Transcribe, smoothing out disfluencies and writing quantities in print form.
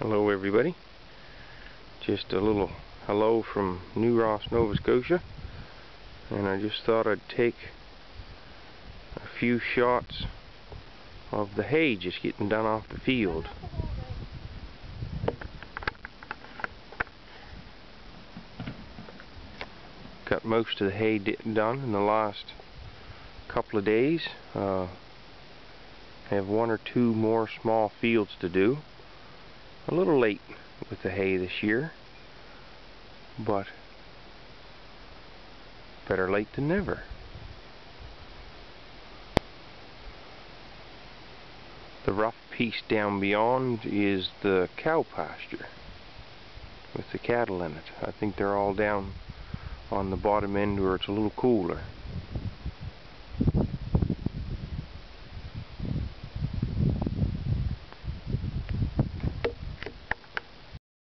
Hello everybody, just a little hello from New Ross, Nova Scotia, and I just thought I'd take a few shots of the hay just getting done off the field. Got most of the hay done in the last couple of days. Have one or two more small fields to do. A little late with the hay this year, but better late than never. The rough piece down beyond is the cow pasture with the cattle in it. I think they're all down on the bottom end where it's a little cooler.